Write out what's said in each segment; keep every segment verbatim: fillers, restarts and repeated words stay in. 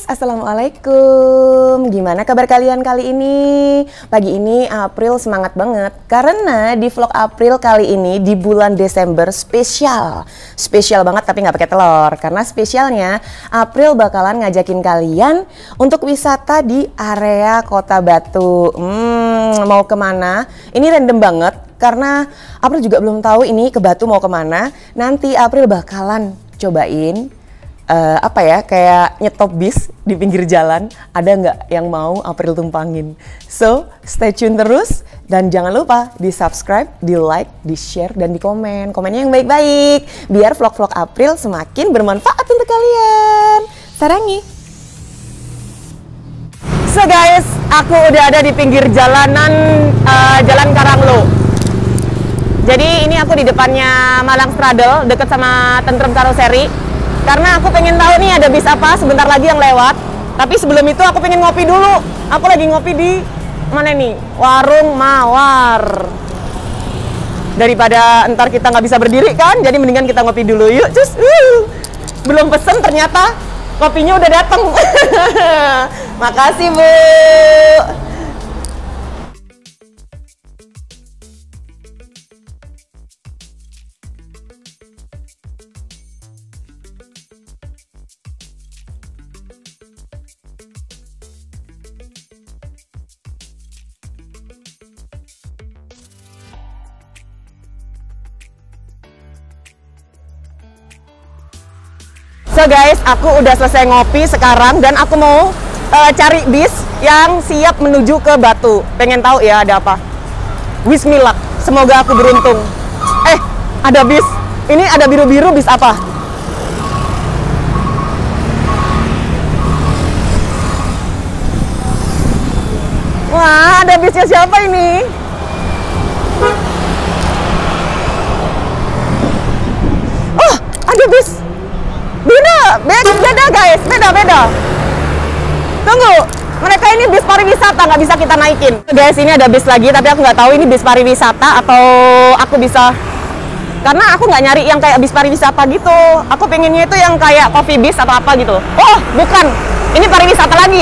Assalamualaikum. Gimana kabar kalian kali ini? Pagi ini April semangat banget karena di vlog April kali ini di bulan Desember spesial. Spesial banget tapi nggak pakai telur karena spesialnya April bakalan ngajakin kalian untuk wisata di area Kota Batu. Hmm, mau kemana? Ini random banget karena April juga belum tahu ini ke Batu mau kemana. Nanti April bakalan cobain Uh, apa ya, kayak nyetop bis di pinggir jalan. Ada nggak yang mau April tumpangin? So, stay tune terus. Dan jangan lupa di subscribe, di like, di share, dan di komen. Komennya yang baik-baik. Biar vlog-vlog April semakin bermanfaat untuk kalian. Sarangi. So guys, aku udah ada di pinggir jalanan, uh, Jalan Karanglo. Jadi ini aku di depannya Malang Straddle, deket sama Tentrem Karoseri. Karena aku pengen tahu nih ada bis apa sebentar lagi yang lewat. Tapi sebelum itu aku pengen ngopi dulu. Aku lagi ngopi di mana nih? Warung Mawar. Daripada ntar kita nggak bisa berdiri kan, jadi mendingan kita ngopi dulu yuk. Cus, uh. Belum pesen ternyata kopinya udah datang. Makasih Bu. So guys, aku udah selesai ngopi sekarang dan aku mau uh, cari bis yang siap menuju ke Batu. Pengen tahu ya ada apa? Wish me luck. Semoga aku beruntung. Eh, ada bis. Ini ada biru-biru, bis apa? Wah, ada bisnya siapa ini? Oh, ada bis. Beda, beda, beda guys, beda, beda. Tunggu, mereka ini bis pariwisata, nggak bisa kita naikin. Guys, ini ada bis lagi, tapi aku nggak tahu ini bis pariwisata atau aku bisa. Karena aku nggak nyari yang kayak bis pariwisata gitu. Aku pengennya itu yang kayak coffee bis atau apa gitu. Oh, bukan. Ini pariwisata lagi.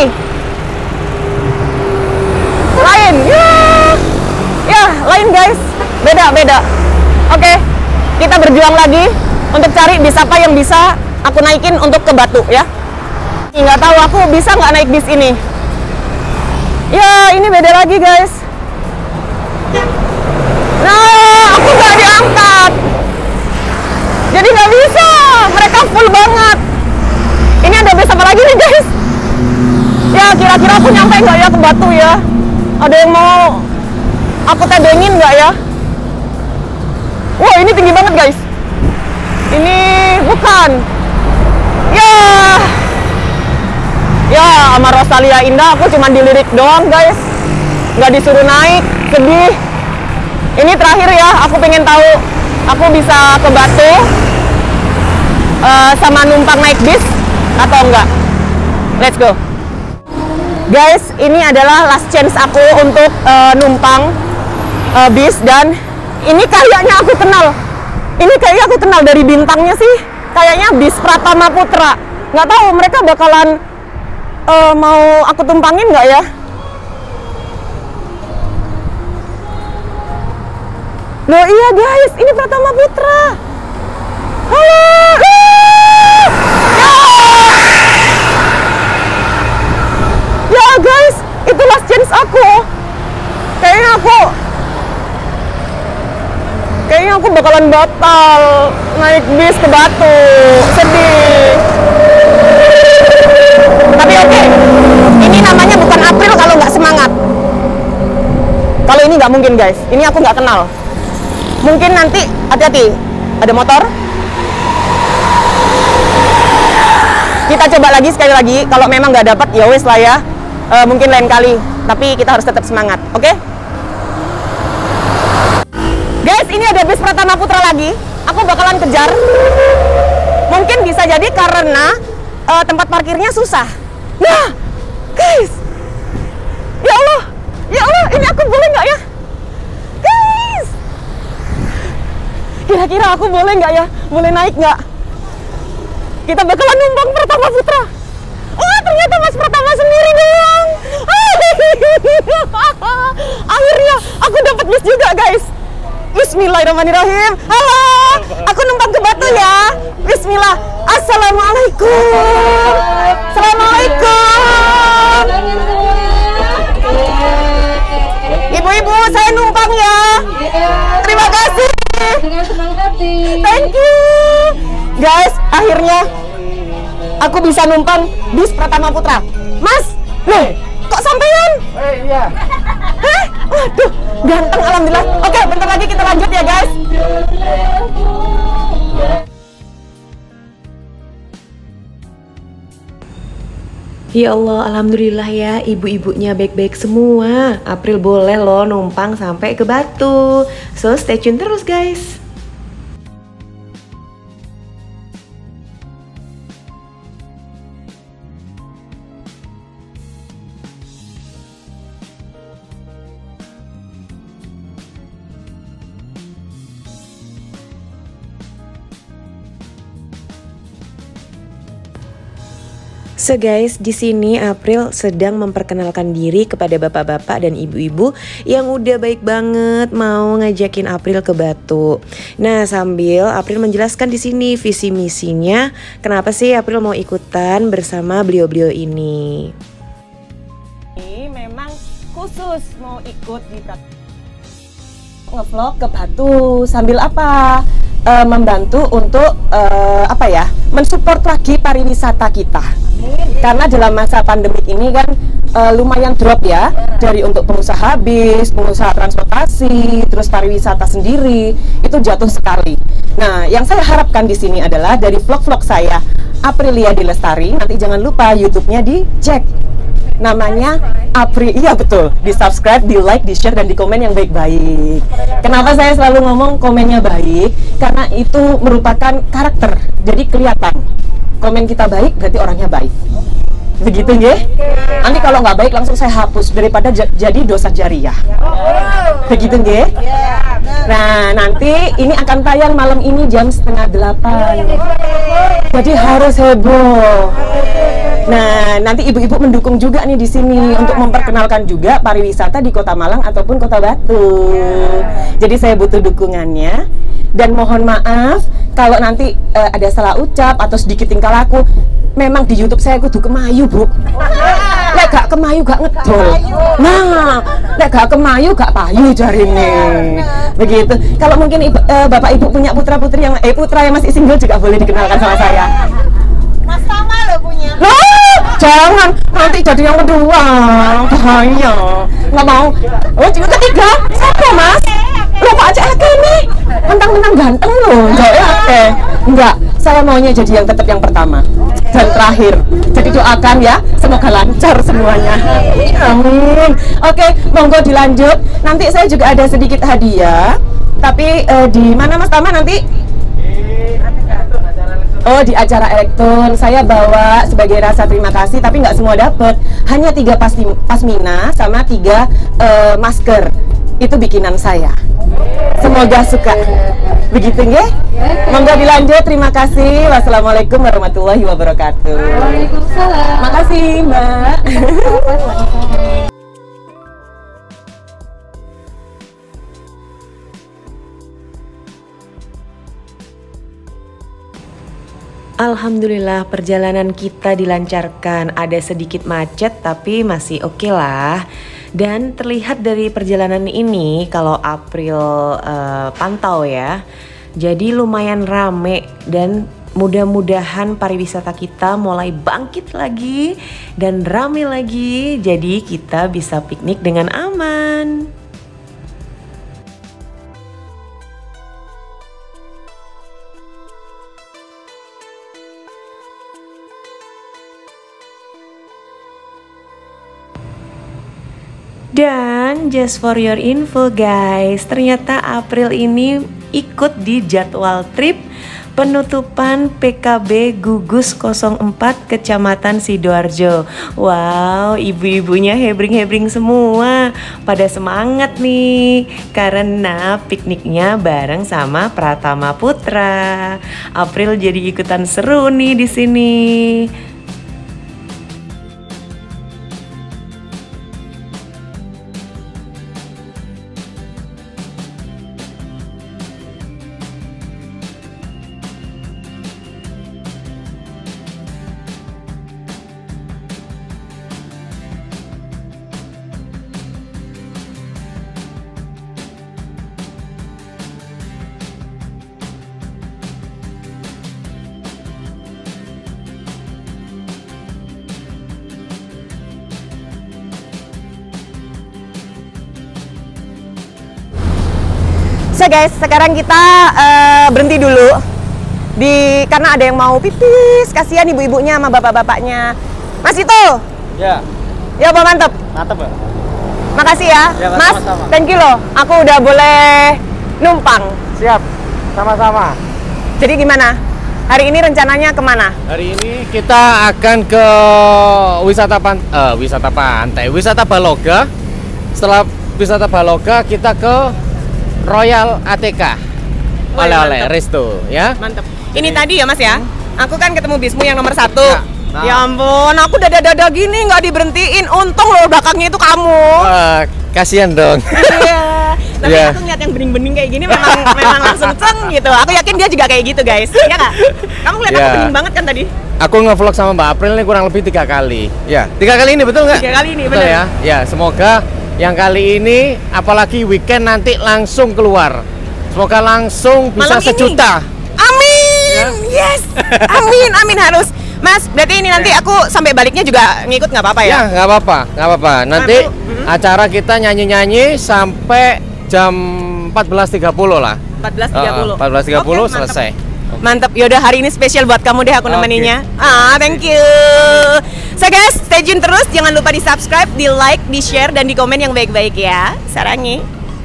Lain, ya, ya, lain guys. Beda, beda. Oke, kita berjuang lagi untuk cari bis apa yang bisa aku naikin untuk ke Batu ya. Nggak tahu aku bisa nggak naik bis ini. Ya ini beda lagi guys. Nah aku nggak diangkat. Jadi nggak bisa. Mereka full banget. Ini ada bis apa lagi nih guys? Ya kira-kira aku nyampe nggak ya ke Batu ya? Ada yang mau aku tebengin nggak ya? Wah ini tinggi banget guys. Ini bukan. Ya, ya sama Rosalia Indah aku cuma dilirik doang guys, nggak disuruh naik, sedih. Ini terakhir ya, aku pengen tahu aku bisa ke Batu uh, sama numpang naik bis atau enggak. Let's go. Guys, ini adalah last chance aku untuk uh, numpang uh, bis dan ini kayaknya aku kenal. Ini kayaknya aku kenal dari bintangnya sih. Kayaknya bis Pratama Putra. Nggak tahu mereka bakalan uh, mau aku tumpangin nggak ya? Loh iya guys, ini Pratama Putra. Halo. Ya. Ya guys, itu last chance aku. Kayaknya aku Kayaknya aku bakalan batal naik bis ke Batu. Sedih. Tapi oke, okay. Ini namanya bukan April kalau nggak semangat. Kalau ini nggak mungkin guys. Ini aku nggak kenal. Mungkin nanti, hati-hati, ada motor. Kita coba lagi sekali lagi. Kalau memang nggak dapat, ya wes lah ya. E, mungkin lain kali. Tapi kita harus tetap semangat, oke? Okay? Guys, ini ada bis Pratama Putra lagi. Aku bakalan kejar. Mungkin bisa jadi karena uh, tempat parkirnya susah. Nah, guys. Ya Allah. Ya Allah, ini aku boleh nggak ya? Guys. Kira-kira aku boleh nggak ya? Boleh naik nggak? Kita bakalan numpang Pratama Putra. Oh, ternyata ternyata Mas Pratama sendiri dong. Akhirnya aku dapat bis juga guys. Bismillahirrahmanirrahim. Halo, aku numpang ke Batu ya. Bismillah. Assalamualaikum. Assalamualaikum. Ibu-ibu, saya numpang ya. Terima kasih. Dengan senang hati. Thank you. Guys, akhirnya aku bisa numpang bis Pratama Putra. Mas, loh, kok sampean? Eh, iya. Hah? Waduh, ganteng alhamdulillah. Oke, bentar lagi kita lanjut ya guys. Ya Allah, alhamdulillah ya, ibu-ibunya baik-baik semua. April boleh loh numpang sampai ke Batu. So, stay tune terus guys. So guys, di sini April sedang memperkenalkan diri kepada bapak-bapak dan ibu-ibu yang udah baik banget mau ngajakin April ke Batu. Nah, sambil April menjelaskan di sini visi misinya, kenapa sih April mau ikutan bersama beliau-beliau ini. Ini memang khusus mau ikut di ngevlog ke Batu sambil apa? E, membantu untuk e, apa ya? Mensupport lagi pariwisata kita. Karena dalam masa pandemik ini kan e, lumayan drop ya, dari untuk pengusaha bis, pengusaha transportasi, terus pariwisata sendiri itu jatuh sekali. Nah, yang saya harapkan di sini adalah dari vlog-vlog saya Aprilia Dilestari, nanti jangan lupa YouTube-nya dicek. Namanya Apri, iya betul, di subscribe, di like, di share, dan di komen yang baik-baik. Kenapa saya selalu ngomong komennya baik? Karena itu merupakan karakter, jadi kelihatan. Komen kita baik, berarti orangnya baik. Begitu nggih? Nanti kalau nggak baik langsung saya hapus daripada jadi dosa jariah. Begitu nggih? Nah, nanti ini akan tayang malam ini jam setengah delapan. Jadi harus heboh. Nah, nanti ibu-ibu mendukung juga nih di sini untuk memperkenalkan juga pariwisata di Kota Malang ataupun Kota Batu. Jadi saya butuh dukungannya. Dan mohon maaf kalau nanti uh, ada salah ucap atau sedikit tingkah laku. Memang di YouTube saya kudu kemayu, Bu. Lek gak kemayu gak ngedol. Nah, lek gak kemayu gak payu jarine. Begitu. Kalau mungkin ibu, uh, Bapak Ibu punya putra-putri yang eh putra yang masih single juga boleh dikenalkan sama saya. Mas Tama lo punya. Loh, jangan nanti jadi yang kedua. Bahaya. Nggak mau. Oh, yang ketiga. Siapa, Mas? Lo Pak Aceh Ake ini. Mentang-mentang ganteng loh. Jauh Ake. Enggak, saya maunya jadi yang tetap yang pertama dan terakhir. Jadi doakan ya, semoga lancar semuanya. Amin. Oke, monggo dilanjut. Nanti saya juga ada sedikit hadiah. Tapi eh, di mana Mas Tama nanti? Oh, di acara Elektron saya bawa sebagai rasa terima kasih, tapi nggak semua dapat. Hanya tiga pasti, pasmina sama tiga uh, masker. Itu bikinan saya. Semoga suka. Begitu nggih? Monggo dilanjut. Terima kasih. Wassalamualaikum warahmatullahi wabarakatuh. Waalaikumsalam. Makasih, Mbak. Alhamdulillah perjalanan kita dilancarkan. Ada sedikit macet tapi masih oke okay lah. Dan terlihat dari perjalanan ini kalau April uh, pantau ya, jadi lumayan rame dan mudah-mudahan pariwisata kita mulai bangkit lagi dan rame lagi. Jadi kita bisa piknik dengan aman. Dan just for your info guys, ternyata April ini ikut di jadwal trip penutupan P K B Gugus nol empat Kecamatan Sidoarjo. Wow, ibu-ibunya hebring-hebring semua, pada semangat nih karena pikniknya bareng sama Pratama Putra. April jadi ikutan seru nih di sini. So guys, sekarang kita uh, berhenti dulu di karena ada yang mau pipis. Kasihan ibu-ibunya sama bapak-bapaknya. Mas itu. Ya. Ya, Pak, mantep. Mantep ya. Makasih ya, Ya, Mas. Mas. Sama-sama. Thank you loh. Aku udah boleh numpang. Siap. Sama-sama. Jadi gimana? Hari ini rencananya kemana? Hari ini kita akan ke wisata pan eh, wisata pantai, wisata Baloga. Setelah wisata Baloga kita ke Royal A T K. Wah, Oleh-oleh mantep. resto ya. Mantep. Ini tadi ya Mas ya, Hmm. aku kan ketemu bismu yang nomor satu. Ya, nah. Ya ampun, aku dada-dada gini nggak diberhentiin. Untung loh belakangnya itu kamu. Wah, kasihan dong. Iya. Tapi Iya. aku ngeliat yang bening-bening kayak gini memang memang langsung ceng gitu. Aku yakin dia juga kayak gitu guys. Iya nggak? Kamu ngeliat aku Iya. bening banget kan tadi? Aku nge-vlog sama Mbak April ini kurang lebih tiga kali. Ya, tiga kali ini betul nggak? Tiga kali ini, betul bener. ya. Ya, semoga yang kali ini apalagi weekend nanti langsung keluar. Semoga langsung bisa Malam ini? sejuta. Amin. Yes. Amin, amin harus. Mas, berarti ini nanti aku sampai baliknya juga ngikut nggak apa-apa ya? Ya, nggak apa-apa, nggak apa-apa. Nanti Aku- mm-hmm. acara kita nyanyi-nyanyi sampai jam empat belas tiga puluh lah. empat belas tiga puluh. empat belas tiga puluh Oke, mantap. selesai. Mantap, yaudah hari ini spesial buat kamu deh aku Oke. nemeninya. Ah, thank you. So guys, stay tune terus. Jangan lupa di subscribe, di like, di share, dan di komen yang baik-baik ya. Sarangi.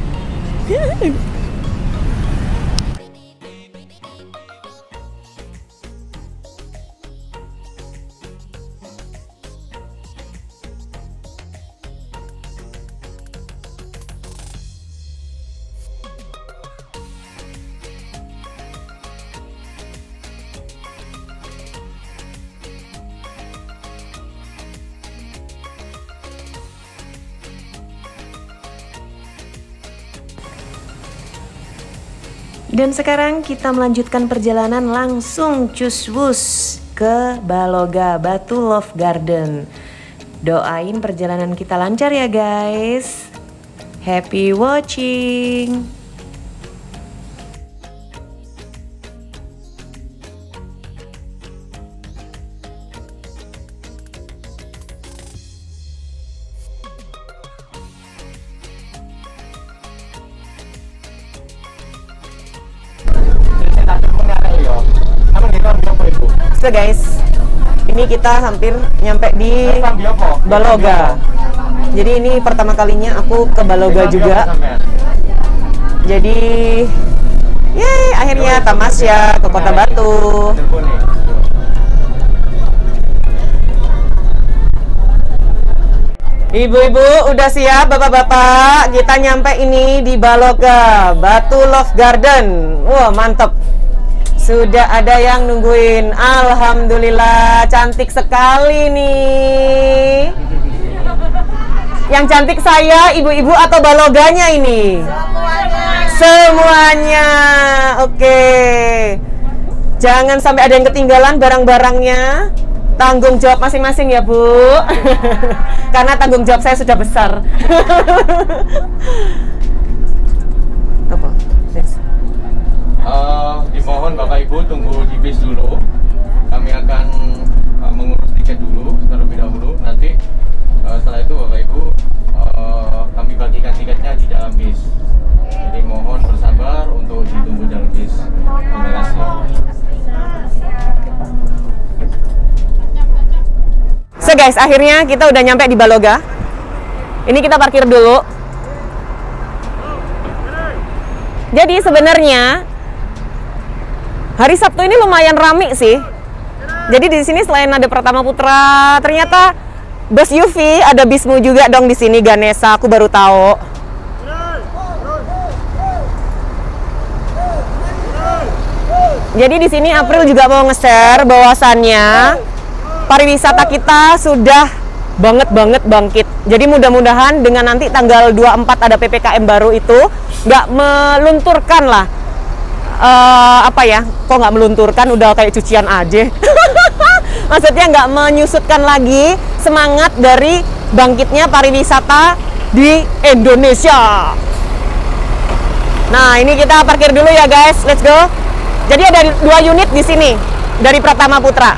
Dan sekarang kita melanjutkan perjalanan langsung cuswus ke Baloga, Batu Love Garden. Doain perjalanan kita lancar ya guys. Happy watching. So guys, ini kita hampir nyampe di Baloga. Jadi ini pertama kalinya aku ke Baloga juga. Jadi, yeay, akhirnya tamasya ke Kota Batu. Ibu-ibu udah siap, bapak-bapak? Kita nyampe ini di Baloga, Batu Love Garden. Wah, mantep. Sudah ada yang nungguin. Alhamdulillah, cantik sekali nih. Yang cantik saya, ibu-ibu atau baloganya ini? Semuanya. Semuanya. Oke. Jangan sampai ada yang ketinggalan barang-barangnya. Tanggung jawab masing-masing ya, Bu. Karena tanggung jawab saya sudah besar. Apa? Yes. Uh, dimohon Bapak Ibu tunggu di bis dulu. Kami akan uh, mengurus tiket dulu terlebih dahulu. Nanti uh, setelah itu Bapak Ibu uh, kami bagikan tiketnya di dalam bis. Jadi mohon bersabar untuk ditunggu dalam bis. Terima kasih. So guys, akhirnya kita udah nyampe di Baloga. Ini kita parkir dulu. Jadi sebenarnya hari Sabtu ini lumayan rame sih. Jadi di sini selain ada Pratama Putra, ternyata Bus U V ada bismu juga dong di sini, Ganesha. Aku baru tahu. Jadi di sini April juga mau nge-share bahwasannya pariwisata kita sudah banget-banget bangkit. Jadi mudah-mudahan dengan nanti tanggal dua puluh empat ada P P K M baru itu nggak melunturkan lah. Uh, apa ya, kok nggak melunturkan, udah kayak cucian aja. Maksudnya nggak menyusutkan lagi semangat dari bangkitnya pariwisata di Indonesia. Nah, ini kita parkir dulu ya guys, let's go. Jadi ada dua unit di sini dari Pratama Putra.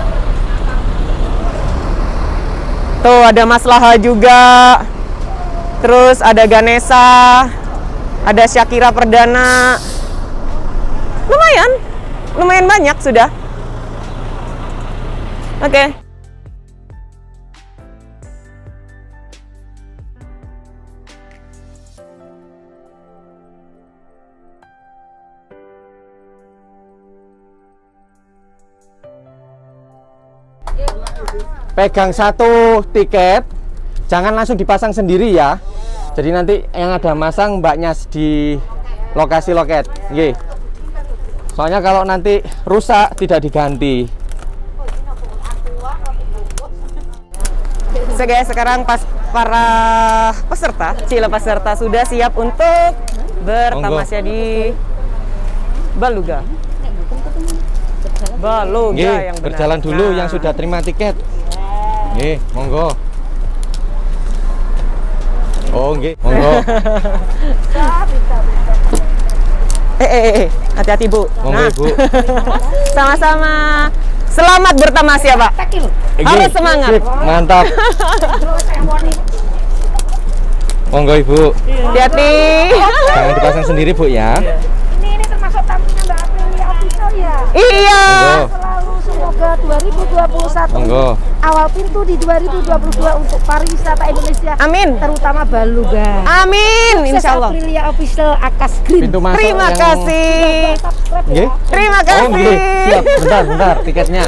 Tuh ada Mas Laha juga. Terus ada Ganesha, ada Shakira Perdana. Lumayan, lumayan banyak sudah. Oke. Okay. Pegang satu tiket, jangan langsung dipasang sendiri ya. Jadi nanti yang ada masang mbaknya di lokasi loket. Nggih. Soalnya kalau nanti rusak tidak diganti. So guys, sekarang pas para peserta, cila peserta sudah siap untuk bertamasya di Baluga. Baluga Nggih, yang benar. berjalan dulu Nah. yang sudah terima tiket. Nggih, monggo. Oh, nggih, monggo. Eh, eh, eh, hati-hati Bu. Monggo, Ibu. Sama-sama. Selamat bertamasya, Pak. Harus Nggih, semangat. sip, mantap. Monggo, Ibu. Hati-hati. Jangan dipasang sendiri, Bu ya. Ini ini termasuk tampilnya Mbak Aprilia Official ya. Iya. Monggo. Selalu semoga dua ribu dua puluh satu Monggo. awal pintu di dua ribu dua puluh dua untuk pariwisata Indonesia. Amin. Terutama Baluga. Amin, insya Allah. Aprilia Official Akas Green. Pintu masuk Terima yang- kasih. Subscribe ya. Nggih. Terima Oh, kasih. nggih. Siap. Bentar, bentar tiketnya.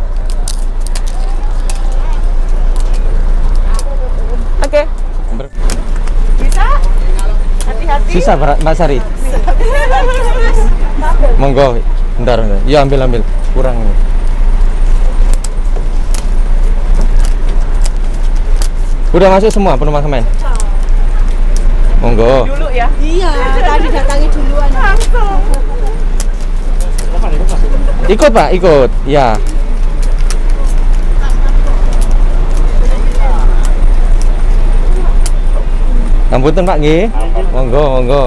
Oke. Bisa? Hati-hati. Sisa Mbak Mbak Sari. Monggo. Bentar, bentar. Iya, ambil ambil. Kurang ini. Udah masuk semua penumpang semen? Monggo. Dulu ya. Iya, tadi datangi duluan. Langsung. Ikut Pak, ikut. Ya. Ampunten Pak, nggih. Monggo, monggo.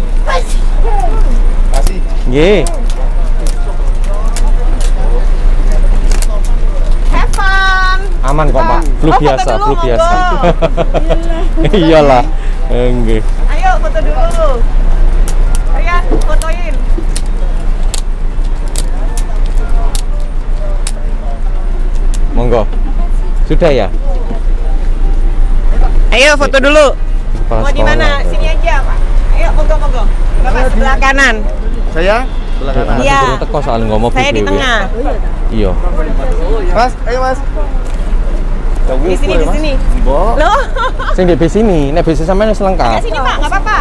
Nggih. Have fun. Aman kok Pak. Flu Oh, foto biasa, dulu, flu monggo. biasa. Iyalah. Eh, Nggih. Ayo foto dulu. Rian, fotoin. Monggo. Sudah ya? Ayo foto dulu. Kepala Mau di sekolah. mana? Sini aja, Pak. Ayo, monggo, monggo. Bapak sebelah kanan. Saya sebelah kanan. Iya. Turun teko soal ngomong Saya di tengah. Iya. Mas, ayo Mas. Di sini, di sini. Mbok. Loh. Sing di bis ini, nek bis sampean wis Ya lengkap. sini, Pak, nggak apa-apa.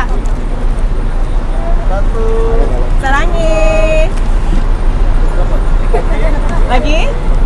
Sarangi. Lagi?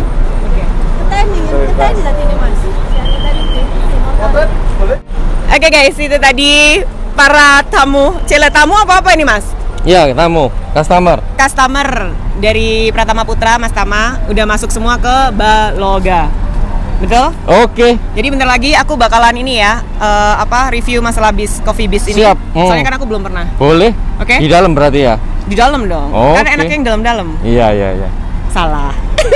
Oke guys, itu tadi para tamu. Cile tamu apa apa ini Mas? Iya, tamu, customer. Customer dari Pratama Putra, Mas Tama, udah masuk semua ke Baloga. Betul? Oke. Jadi bentar lagi aku bakalan ini ya, eh, apa review masalah bis Coffee Bis ini. Siap. Hmm. Soalnya kan aku belum pernah. Boleh? Oke. Di dalam berarti ya? Di dalam dong. Oke. Karena enaknya yang dalam-dalam. Iya, iya, iya. Salah.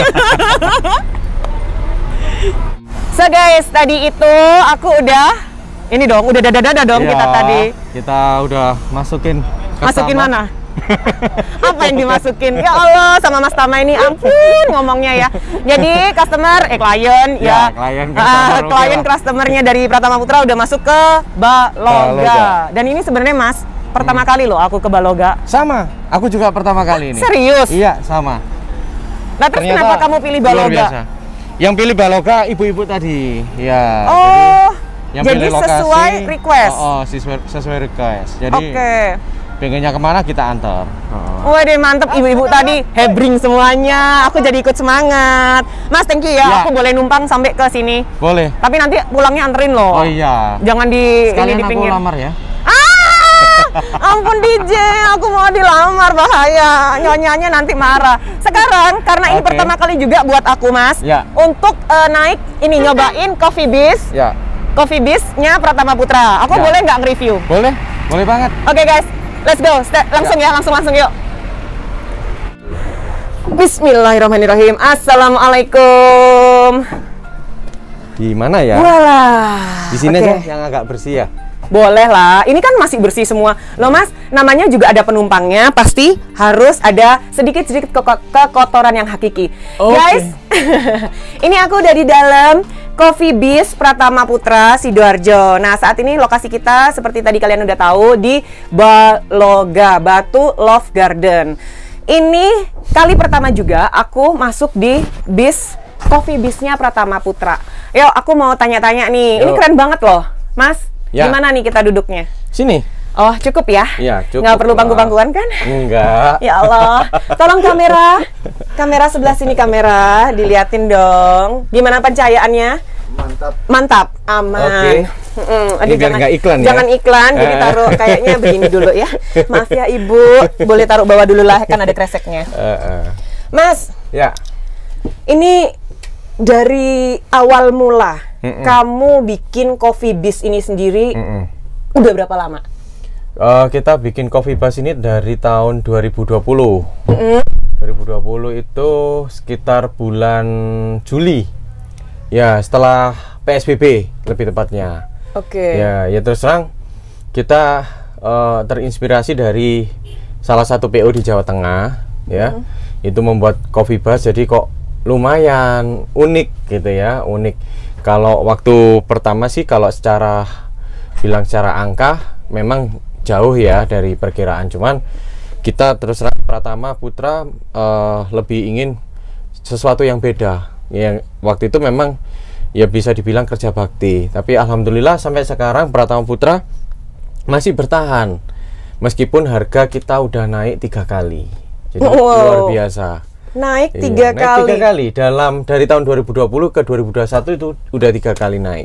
So guys, tadi itu aku udah ini dong, udah dada-dada dong Iya, kita tadi. Kita udah masukin. Masukin customer. mana? Apa yang dimasukin? Ya Allah, sama Mas Tama ini ampun ngomongnya ya. Jadi customer, eh klien Ya, ya. klien, Ah, customer, oke klien lah. customernya dari Pratama Putra udah masuk ke Baloga. Baloga. Dan ini sebenarnya Mas, pertama kali loh aku ke Baloga. Sama, aku juga pertama kali ini. Serius? Iya, sama. Nah terus Ternyata kenapa kamu pilih luar Baloga? biasa. Yang pilih Baloga ibu-ibu tadi. Ya. Oh, yang jadi pilih lokasi, sesuai request. Oh, oh, sesuai, sesuai request. Jadi Oke. pengennya kemana kita antar. Oh. Waduh mantep ibu-ibu tadi hebring semuanya. Aku jadi ikut semangat. Mas thank you ya. Ya. Aku boleh numpang sampai ke sini. Boleh. Tapi nanti pulangnya anterin loh. Oh iya. Jangan di Sekalian ini di aku pinggir. lamar ya. Ah, ampun D J, aku mau dilamar bahaya. Nyonyanya nanti marah. Sekarang karena ini Oke. pertama kali juga buat aku Mas. Ya. Untuk eh, naik ini nyobain Coffee Bis. Ya. Coffee Bis-nya Pratama Putra. Aku Ya. boleh nggak nge-review? Boleh. Boleh banget. Oke guys, let's go. Ste- langsung ya. langsung langsung yuk. Bismillahirrahmanirrahim. Assalamualaikum. Di mana ya? Walah. Di sini Oke. aja yang agak bersih ya. Boleh lah. Ini kan masih bersih semua. Loh Mas, namanya juga ada penumpangnya, pasti harus ada sedikit-sedikit ke- kekotoran yang hakiki. Oke. Guys, ini aku udah di dalam Coffee Biz Pratama Putra Sidoarjo. Nah, saat ini lokasi kita seperti tadi kalian udah tahu di Baloga, Batu Love Garden. Ini kali pertama juga aku masuk di bis Coffee Biznya Pratama Putra. Yo, aku mau tanya-tanya nih. Ini Yo. keren banget loh, Mas. Ya. Gimana nih kita duduknya? Sini. Oh, cukup ya? Iya, cukup Nggak perlu lah. bangku-bangkuan kan? Enggak. Ya Allah. Tolong kamera. Kamera sebelah sini kamera. Diliatin dong. Gimana pencahayaannya? Mantap. Mantap. Aman. Oke. Mm-mm. Ini Aduh, biar nggak iklan ya? Jangan iklan, jadi Eh. taruh kayaknya begini dulu ya. Maaf ya Ibu. Boleh taruh bawah dulu lah, kan ada kreseknya. Eh, eh. Mas, Ya. ini dari awal mula Mm-mm. kamu bikin Coffee Biz ini sendiri Mm-mm. udah berapa lama? Eh, kita bikin Coffee Bus ini dari tahun dua ribu dua puluh. dua ribu dua puluh itu sekitar bulan Juli. Ya, setelah P S B B lebih tepatnya. Oke. Ya, ya terus terang kita eh, terinspirasi dari salah satu P O di Jawa Tengah, ya. Itu membuat Coffee Bus, jadi kok lumayan unik gitu ya, unik. Kalau waktu pertama sih kalau secara bilang secara angka memang jauh ya dari perkiraan, cuman kita terus terang Pratama Putra eh, lebih ingin sesuatu yang beda. Yang waktu itu memang ya bisa dibilang kerja bakti, tapi alhamdulillah sampai sekarang Pratama Putra masih bertahan meskipun harga kita udah naik tiga kali. Jadi Wow. luar biasa. Naik Iya, tiga naik kali. tiga kali dalam dari tahun dua ribu dua puluh ke dua ribu dua puluh satu itu udah tiga kali naik.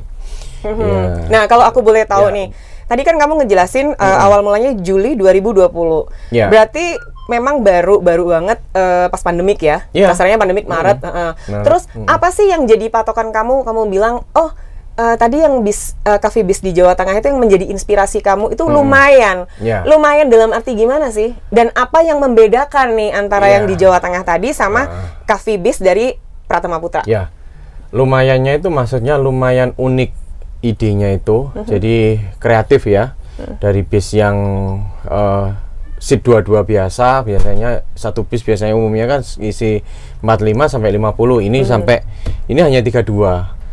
Iya. Nah, kalau aku boleh tahu Ya. nih, tadi kan kamu ngejelasin uh, awal mulanya Juli dua ribu dua puluh. Ya. Berarti memang baru baru banget uh, pas pandemik ya. Ya. Kasarnya pandemik Maret. uh-uh. Maret, Terus mm. apa sih yang jadi patokan kamu? Kamu bilang, "Oh, uh, tadi yang bis uh, Coffee Biz di Jawa Tengah itu yang menjadi inspirasi kamu itu lumayan." Ya. Lumayan dalam arti gimana sih? Dan apa yang membedakan nih antara Ya. yang di Jawa Tengah tadi sama Ah. Coffee Biz dari Pratama Putra? Ya, lumayannya itu maksudnya lumayan unik idenya itu, jadi kreatif ya. Dari bis yang uh, seat dua puluh dua biasa, biasanya satu bis biasanya umumnya kan isi empat puluh lima sampai lima puluh, ini sampai ini hanya tiga puluh dua.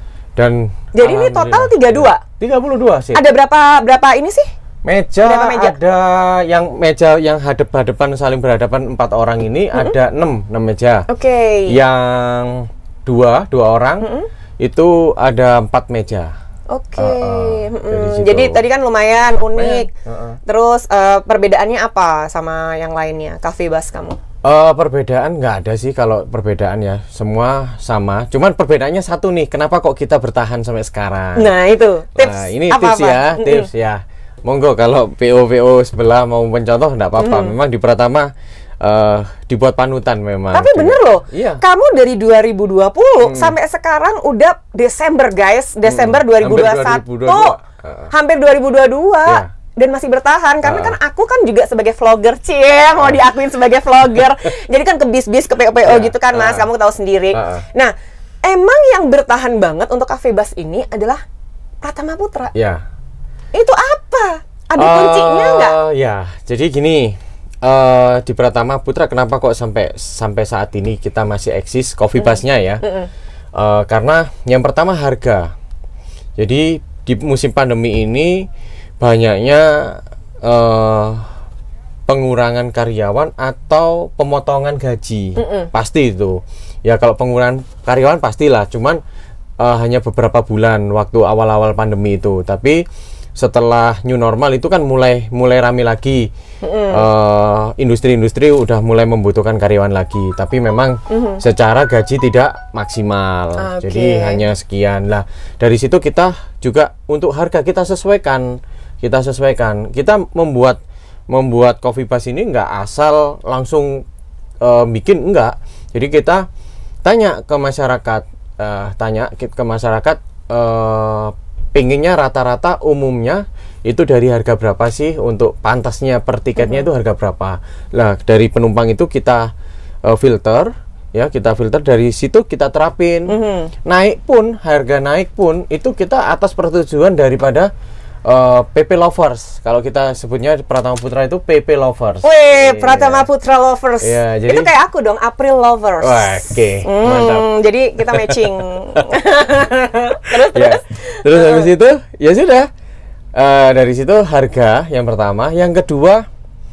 Dan Jadi ini total tiga puluh dua? tiga puluh dua sih. Ada berapa berapa ini sih? Meja, Berapa meja? ada yang meja yang hadap-hadapan saling berhadapan empat orang ini ada enam enam meja. Oke. Yang dua dua orang itu ada empat meja. Oke. Uh-uh, Mm-mm. dari situ. Jadi tadi kan lumayan unik. Lumayan, uh-uh. Terus eh, perbedaannya apa sama yang lainnya? Cafe Bus kamu? Eh, perbedaan nggak ada sih kalau perbedaan ya, semua sama. Cuman perbedaannya satu nih, kenapa kok kita bertahan sampai sekarang? Nah, itu tips. Nah, ini apa-apa? tips ya, Mm-mm. tips ya. Monggo kalau P O P O sebelah mau mencontoh nggak apa-apa. Memang di Pratama eh, dibuat panutan memang. Tapi bener loh, Iya. kamu dari dua ribu dua puluh sampai sekarang udah Desember guys, Desember dua ribu dua puluh satu, Hampir dua ribu dua puluh dua. Uh-uh. hampir dua ribu dua puluh dua. Iya. Dan masih bertahan, karena Uh-uh. kan aku kan juga sebagai vlogger, cie, mau diakuin sebagai vlogger. Jadi kan ke bis-bis, ke P O P O Iya. gitu kan mas, Uh-uh. kamu tahu sendiri. Uh-uh. Nah, emang yang bertahan banget untuk Cafe Bus ini adalah Pratama Putra. Ya. Itu apa? Ada kuncinya nggak? Eh, ya, jadi gini, eh, di Pratama Putra kenapa kok sampai sampai saat ini kita masih eksis Coffee Busnya ya? Eh, karena yang pertama harga. Jadi di musim pandemi ini banyaknya eh, pengurangan karyawan atau pemotongan gaji, pasti itu. Ya kalau pengurangan karyawan pastilah, cuman eh, hanya beberapa bulan waktu awal-awal pandemi itu. Tapi setelah new normal itu kan mulai mulai rame lagi, eh, industri-industri udah mulai membutuhkan karyawan lagi, tapi memang secara gaji tidak maksimal, Oke. jadi hanya sekian lah. Dari situ kita juga untuk harga kita sesuaikan, kita sesuaikan, kita membuat membuat Coffee Bus ini nggak asal langsung eh, bikin, enggak. Jadi kita tanya ke masyarakat, eh, tanya ke ke masyarakat. Eh, Pinginnya rata-rata umumnya itu dari harga berapa sih, untuk pantasnya per tiketnya itu harga berapa. Nah dari penumpang itu kita uh, filter ya, kita filter dari situ kita terapin. Naik pun, harga naik pun itu kita atas persetujuan daripada uh, P P Lovers. Kalau kita sebutnya Pratama Putra itu P P Lovers. Wih, Iya. Pratama Putra Lovers. Iya, jadi- Itu kayak aku dong, April Lovers. Wah, oke, Hmm, mantap. jadi kita matching. terus Ya. terus. Terus habis itu ya sudah. Eh, dari situ harga yang pertama, yang kedua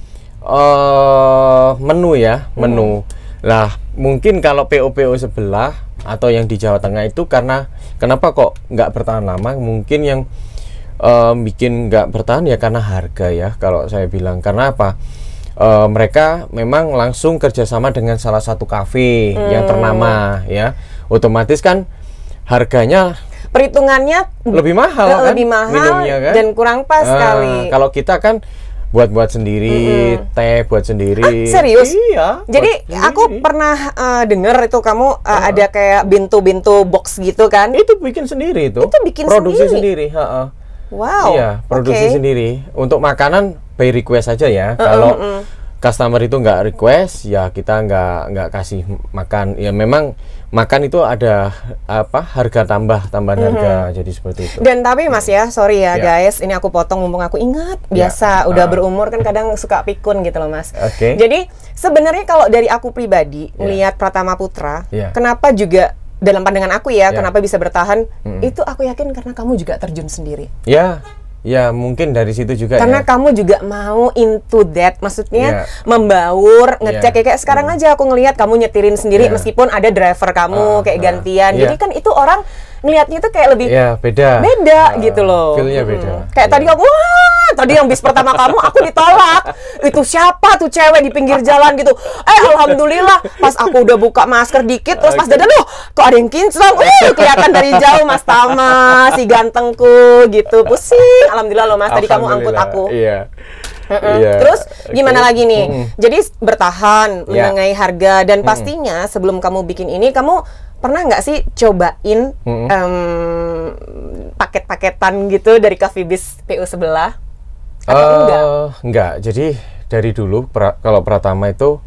eh menu ya, menu. Lah, mungkin kalau P O P O sebelah atau yang di Jawa Tengah itu karena kenapa kok nggak bertahan lama? Mungkin yang eh, bikin nggak bertahan ya karena harga ya. Kalau saya bilang karena apa? Eh, mereka memang langsung kerjasama dengan salah satu kafe yang ternama ya. Otomatis kan harganya Perhitungannya lebih mahal eh, kan lebih mahal minumnya kan dan kurang pas Ah, sekali. kalau kita kan buat-buat sendiri, teh buat sendiri. Ah, serius? Iya. Jadi buat aku sendiri. pernah uh, dengar itu kamu uh, ada kayak bintu-bintu box gitu kan? itu bikin sendiri itu. Itu bikin produksi sendiri? sendiri, heeh. Wow. Iya, produksi oke. sendiri. Untuk makanan by request aja ya. Kalau customer itu nggak request, ya kita nggak nggak kasih makan. Ya memang makan itu ada apa harga tambah tambahan harga, jadi seperti itu. Dan tapi Mas ya, sorry ya Ya. guys, ini aku potong mumpung aku ingat. Ya. Biasa udah Ah. berumur kan kadang suka pikun gitu loh Mas. Oke. Jadi sebenarnya kalau dari aku pribadi Ya. melihat Pratama Putra, Ya. kenapa juga dalam pandangan aku ya, Ya. kenapa bisa bertahan? Mm-mm. Itu aku yakin karena kamu juga terjun sendiri. Ya, ya mungkin dari situ juga Karena ya. kamu juga mau into that, maksudnya Iya. membaur, ngecek Iya. kayak sekarang aja aku ngelihat kamu nyetirin sendiri Iya. meskipun ada driver kamu Ah, kayak ah, gantian. iya. Jadi kan itu orang ngelihatnya tuh kayak lebih Ya, beda. beda Ah, gitu loh. Feel-nya Mm-mm. beda. Kayak Iya. tadi kamu, wah, tadi yang bis pertama kamu aku ditolak. Itu siapa tuh cewek di pinggir jalan gitu. Eh, alhamdulillah pas aku udah buka masker dikit terus pas dadan loh, kok ada yang kinclong. Uh, kelihatan dari jauh Mas Tama, si gantengku gitu. Pusing. Alhamdulillah loh Mas, tadi kamu angkut Alhamdulillah, aku. Iya. Mm-mm. Iya. Terus gimana Oke. lagi nih? Mm-mm. Jadi bertahan Ya. menengahi harga dan pastinya sebelum kamu bikin ini kamu pernah nggak sih cobain Mm-mm. em, paket-paketan gitu dari Coffee Biz P U sebelah? Atau Eh, enggak? enggak. Jadi dari dulu pra- kalau Pratama itu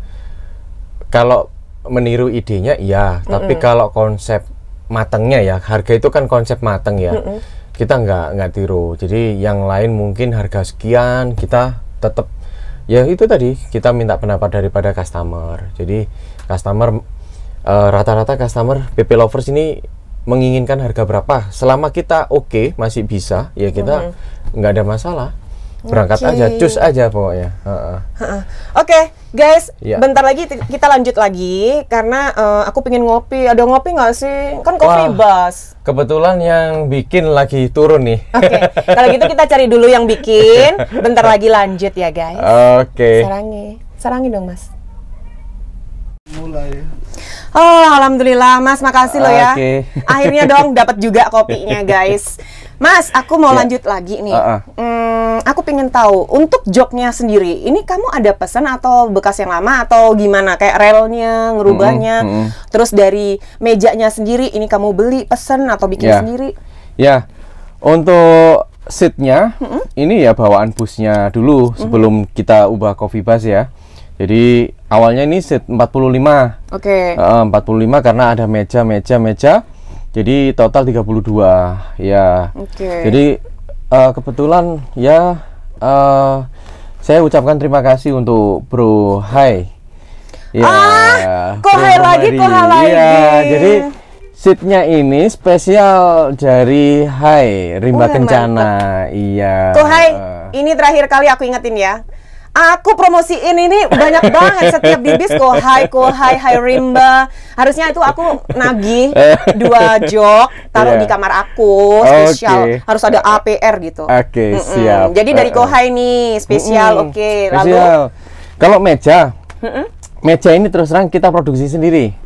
kalau meniru idenya iya, tapi kalau konsep matangnya ya, harga itu kan konsep mateng ya. Kita nggak nggak tiru. Jadi yang lain mungkin harga sekian, kita tetap ya itu tadi kita minta pendapat daripada customer. Jadi customer eh, rata-rata customer P P Lovers ini menginginkan harga berapa. Selama kita oke masih bisa, ya kita nggak ada masalah. Berangkat Oke. aja, cus aja pokoknya. Heeh. Heeh. Oke, guys, Iya. bentar lagi t- kita lanjut lagi karena eh, aku pengen ngopi. Ada ngopi nggak sih? Kan Coffee Wah. Bus. Kebetulan yang bikin lagi turun nih. Oke, kalau gitu kita cari dulu yang bikin. Bentar lagi lanjut ya guys. Oke. Sarangi, sarangi dong Mas. Mulai. Oh, alhamdulillah Mas, makasih loh ya. Oke. Akhirnya dong dapat juga kopinya guys. Mas, aku mau Ya. lanjut lagi nih. Uh-uh. Hmm, aku pengen tahu untuk joknya sendiri, ini kamu ada pesan atau bekas yang lama atau gimana? Kayak relnya, ngerubahnya. Mm-mm, mm-mm. Terus dari mejanya sendiri, ini kamu beli, pesen atau bikin Ya. sendiri? Ya, untuk seatnya ini ya bawaan busnya dulu sebelum kita ubah Coffee Bus ya. Jadi awalnya ini seat empat puluh lima. Oke. Eh, empat puluh lima karena ada meja, meja, meja. Jadi total tiga puluh dua. Ya. Oke. Jadi eh, kebetulan ya eh, saya ucapkan terima kasih untuk Bro Hai. Ya, Ah, kok Bro Hai lagi, Romadi. kok Hai lagi? Iya, jadi seatnya ini spesial dari Hai Rimba Wah, Kencana. Iya. Kok hai, ini terakhir kali aku ingetin ya. Aku promosiin ini banyak banget setiap di bis kok hai, kok hai, hai Rimba. Harusnya itu aku nagih dua jok taruh Iya. di kamar aku spesial. Oke. Harus ada A P R gitu. Oke, Mm-mm. siap. Jadi dari Uh-uh. Kohai nih spesial, Mm-mm. oke. Lalu Spesial. Kalau meja, meja ini terus terang kita produksi sendiri.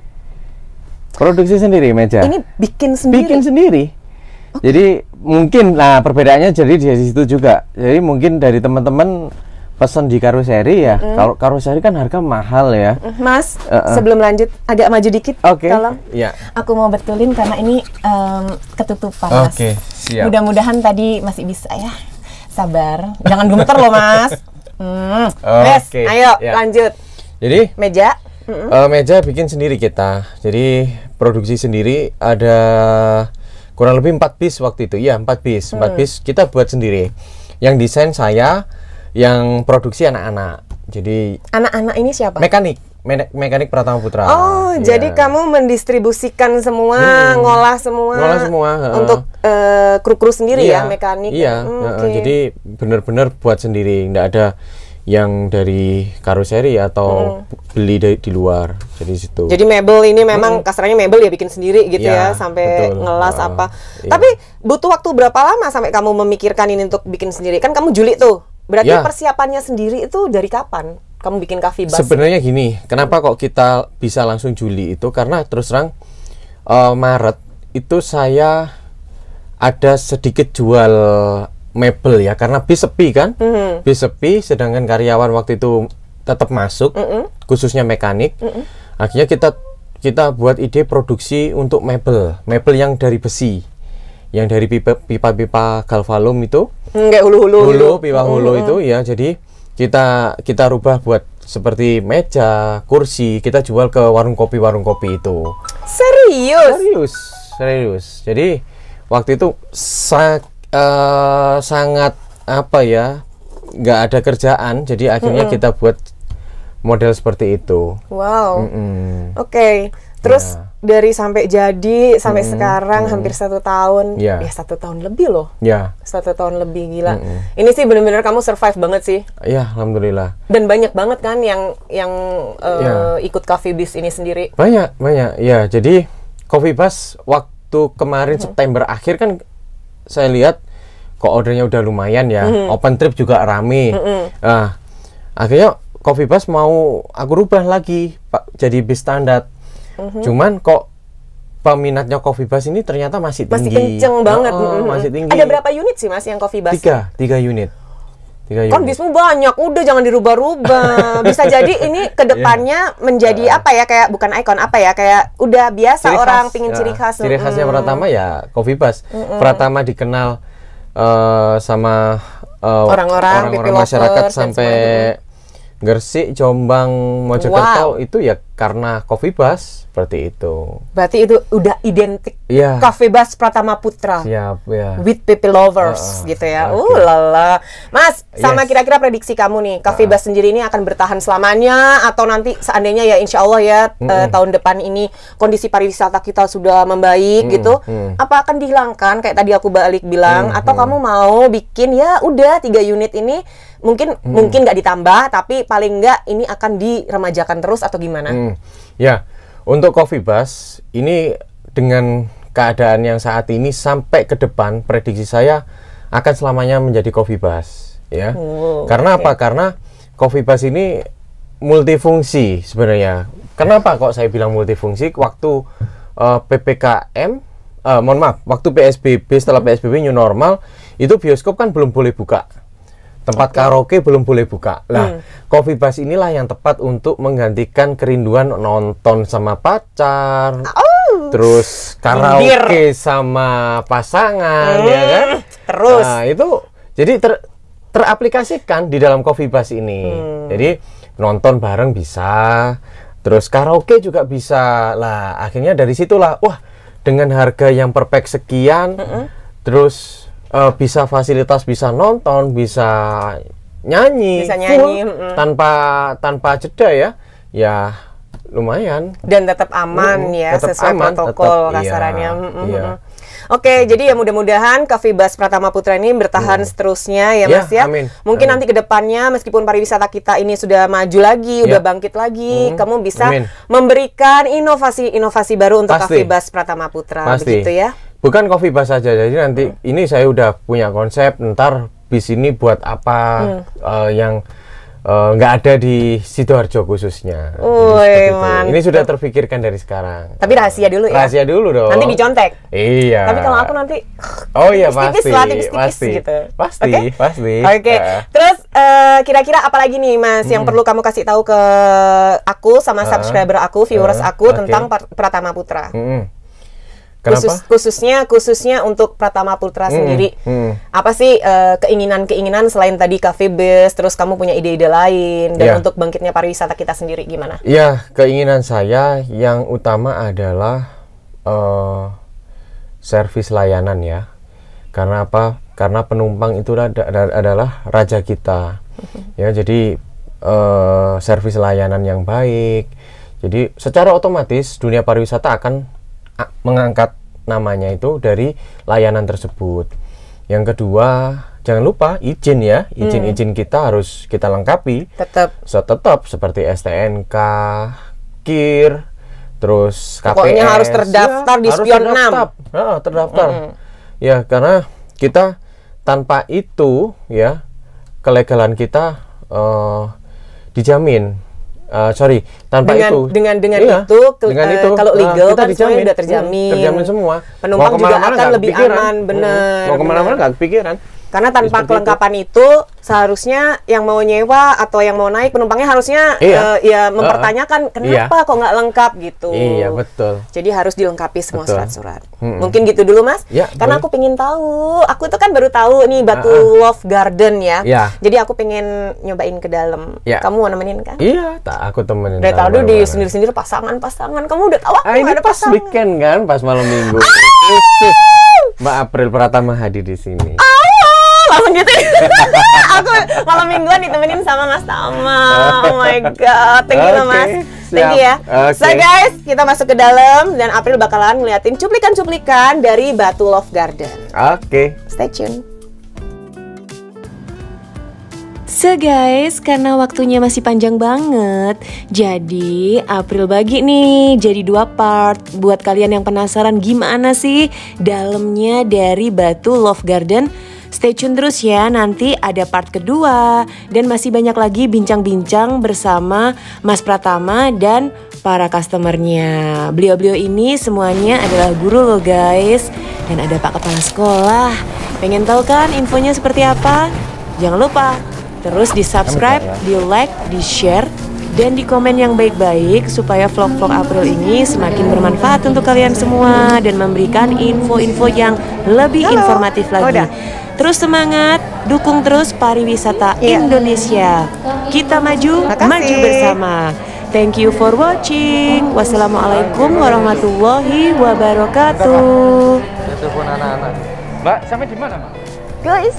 Produksi sendiri meja. ini bikin sendiri. Bikin sendiri. Jadi mungkin, nah perbedaannya jadi di situ juga. Jadi mungkin dari teman-teman pesan di karoseri ya. Kalau karoseri kan harga mahal ya. Mas, Uh-uh. sebelum lanjut agak maju dikit, Oke. tolong. Iya. Aku mau betulin karena ini em, ketutupan, Mas. Oke, siap. Mudah-mudahan tadi masih bisa ya. Sabar, jangan gemeter loh, Mas. Hmm. Wes, Oke, ayo ya. lanjut. Jadi Meja. Mm-mm. Eh, meja bikin sendiri kita. Jadi produksi sendiri ada kurang lebih empat bis waktu itu. Iya, empat bis. empat Hmm. bis kita buat sendiri. Yang desain saya, yang produksi anak-anak. Jadi Anak-anak ini siapa? mekanik, me- mekanik Pratama Putra. Oh, Iya. jadi kamu mendistribusikan semua, Hmm. ngolah semua, Ngolah semua, heeh. untuk eh, kru-kru sendiri Iya, ya, mekanik. Iya, Hmm, heeh. oke. Jadi benar-benar buat sendiri, nggak ada yang dari karoseri atau beli dari di luar. Jadi situ. Jadi mebel ini memang kasarnya mebel ya bikin sendiri gitu ya, Iya, sampai betul. ngelas Uh, apa. iya. Tapi butuh waktu berapa lama sampai kamu memikirkan ini untuk bikin sendiri? Kan kamu Juli tuh. Berarti Ya. persiapannya sendiri itu dari kapan? Kamu bikin Coffee Bus? Sebenarnya gini, kenapa kok kita bisa langsung Juli itu? Karena terus terang eh, Maret itu saya ada sedikit jual mebel ya, karena bis sepi kan, Mhm. bis sepi, sedangkan karyawan waktu itu tetap masuk, khususnya mekanik. Akhirnya kita kita buat ide produksi untuk mebel, mebel yang dari besi, yang dari pipa- pipa-pipa galvalum itu. Enggak hulu-hulu. Hulu, pipa hulu itu ya. Jadi kita kita rubah buat seperti meja, kursi, kita jual ke warung kopi warung kopi itu. Serius? Serius, serius. Jadi waktu itu sa eh, sangat apa ya, nggak ada kerjaan. Jadi akhirnya kita buat model seperti itu. Wow. Mm-mm. Oke. Terus Ya. dari sampai jadi sampai sekarang hampir satu tahun. Ya. Ya satu tahun lebih loh. Ya, Satu tahun lebih, gila. Ini sih bener-bener kamu survive banget sih. ya, alhamdulillah. Dan banyak banget kan yang yang eh, Ya. ikut Coffee Biz ini sendiri. Banyak, banyak. Ya, jadi Coffee Bus waktu kemarin September akhir kan saya lihat kok ordernya udah lumayan ya. Open trip juga rame. Nah, akhirnya Coffee Bus mau aku rubah lagi, Pak, jadi bis standar. Cuman kok peminatnya Coffee Bus ini ternyata masih Masih tinggi. kenceng banget. Oh, Mm-mm. masih tinggi. Ada berapa unit sih Mas yang Coffee Bus? Tiga, tiga unit. Tiga Kan unit. bismu banyak, udah jangan dirubah-rubah. Bisa jadi ini kedepannya menjadi apa ya, kayak bukan ikon apa ya, kayak udah biasa Ciri orang khas, pingin ya. ciri khas. Ciri khasnya Mm. Pratama ya Coffee Bus. Pratama dikenal eh, sama eh, Orang-orang, people masyarakat lovers, dan sampai Gresik, Jombang, Wow. Mojokerto itu ya karena Coffee Bus seperti itu. Berarti itu udah identik Iya. Coffee Bus Pratama Putra. Siap ya. With people lovers Uh, gitu ya. oke. Uh lala. Mas, sama Yes. kira-kira prediksi kamu nih, Coffee Bus sendiri ini akan bertahan selamanya atau nanti seandainya ya insya Allah ya eh, tahun depan ini kondisi pariwisata kita sudah membaik gitu, mm. apa akan dihilangkan kayak tadi aku balik bilang, atau kamu mau bikin ya udah tiga unit ini mungkin mungkin nggak ditambah tapi paling nggak ini akan diremajakan terus atau gimana? Hmm. Ya, untuk Coffee Bus ini dengan keadaan yang saat ini sampai ke depan prediksi saya akan selamanya menjadi Coffee Bus ya. Oh, Karena apa? Karena Coffee Bus ini multifungsi sebenarnya. Kenapa kok saya bilang multifungsi? Waktu eh, P P K M eh, mohon maaf, waktu P S B B setelah P S B B new normal itu bioskop kan belum boleh buka. Tempat karaoke belum boleh buka. Lah, Coffee Bus inilah yang tepat untuk menggantikan kerinduan nonton sama pacar, terus karaoke sama pasangan, ya kan? terus. Nah, itu jadi ter, teraplikasikan di dalam Coffee Bus ini. Jadi nonton bareng bisa, terus karaoke juga bisa. Lah, akhirnya dari situlah, wah, dengan harga yang perfect sekian, terus Uh, bisa fasilitas, bisa nonton, bisa nyanyi, Bisa full, nyanyi, mm. tanpa tanpa jeda ya, ya lumayan. Dan tetap aman Mm-mm, ya, tetap sesuai aman, protokol tetap, kasarannya. iya, Mm-mm. iya. Oke, jadi ya mudah-mudahan Coffee Bus Pratama Putra ini bertahan seterusnya ya Ya, Mas ya. amin, Mungkin amin. nanti ke depannya meskipun pariwisata kita ini sudah maju lagi, Ya. udah bangkit lagi, Mm, kamu bisa amin. memberikan inovasi-inovasi baru untuk Pasti. Coffee Bus Pratama Putra, Pasti. begitu ya. Bukan Coffee Bus saja, jadi nanti ini saya udah punya konsep, ntar bis ini buat apa eh, yang eh, nggak ada di Sidoarjo khususnya. Jadi Woi, seperti itu. mantap. Ini sudah terpikirkan dari sekarang. Tapi rahasia dulu ya. Rahasia dulu dong. Nanti dicontek. Iya. Tapi kalau aku nanti Oh iya tipis-tipis pasti, lah, tipis-tipis pasti, gitu. pasti, Oke? pasti. Oke, Ya. terus eh, kira-kira apa lagi nih Mas yang perlu kamu kasih tahu ke aku sama subscriber aku, viewers uh, aku oke. tentang Par- Pratama Putra? Mm-mm. Kenapa? Khusus, khususnya khususnya untuk Pratama Putra sendiri. mm. Apa sih eh, keinginan-keinginan selain tadi Coffee Bus, terus kamu punya ide-ide lain dan Ya. untuk bangkitnya pariwisata kita sendiri gimana? Ya, keinginan saya yang utama adalah eh, servis layanan ya. Karena apa? Karena penumpang itu ada, ada, adalah raja kita. Ya, jadi uh, servis layanan yang baik. Jadi secara otomatis dunia pariwisata akan mengangkat namanya itu dari layanan tersebut. Yang kedua, jangan lupa izin ya, izin-izin hmm. kita harus kita lengkapi. Tetap. So, tetap seperti S T N K, K I R, terus K P S. Pokoknya harus terdaftar ya, di Spion enam. Nah, terdaftar. Hmm. Ya, karena kita tanpa itu ya kelegalan kita uh, dijamin. Uh, sorry, tanpa dengan, itu dengan dengan iya, itu, ke, dengan uh, itu kalau legal uh, kita kan dijamin, semuanya udah terjamin. Hmm, terjamin semua. Penumpang juga akan lebih kepikiran. aman, bener. Hmm, mau kemana-mana nggak kepikiran. Karena tanpa Seperti kelengkapan itu. itu seharusnya yang mau nyewa atau yang mau naik penumpangnya harusnya iya. uh, ya mempertanyakan uh, kenapa iya. kok nggak lengkap gitu. Iya betul. Jadi harus dilengkapi semua surat-surat. Hmm. Mungkin gitu dulu Mas. Ya, Karena boleh. aku pengen tahu. Aku tuh kan baru tahu nih Batu uh, uh. Love Garden ya. ya. Jadi aku pengen nyobain ke dalam. Ya. Kamu mau nemenin kan? Iya, tak aku temenin. Udah tahu di sendiri-sendiri pasangan-pasangan. Kamu udah tahu aku ah, ini ada pas pasangan. weekend kan, pas malam minggu. Mbak April Pratama hadir di sini. Langsung gitu. Aku malam mingguan ditemenin sama Mas Tama. Oh my god, thank you okay, Mas. Thank you ya. Okay. So guys, kita masuk ke dalam dan April bakalan ngeliatin cuplikan-cuplikan dari Batu Love Garden. Oke. Okay. Stay tune. So guys, karena waktunya masih panjang banget, jadi April bagi nih jadi dua part. Buat kalian yang penasaran gimana sih dalamnya dari Batu Love Garden, stay tune terus ya, nanti ada part kedua. Dan masih banyak lagi bincang-bincang bersama Mas Pratama dan para customernya. Beliau-beliau ini semuanya adalah guru loh guys. Dan ada Pak Kepala Sekolah. Pengen tahu kan infonya seperti apa? Jangan lupa terus di subscribe, di like, di share, dan di komen yang baik-baik supaya vlog-vlog April ini semakin bermanfaat untuk kalian semua dan memberikan info-info yang lebih Halo. informatif lagi. Udah. Terus semangat, dukung terus pariwisata iya. Indonesia. Kita maju, Makasih. maju bersama. Thank you for watching. Wassalamualaikum warahmatullahi wabarakatuh. Telepon anak-anak. Mbak, sampai di mana, Mbak? Guys.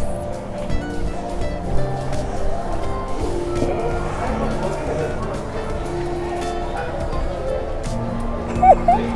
Thank you.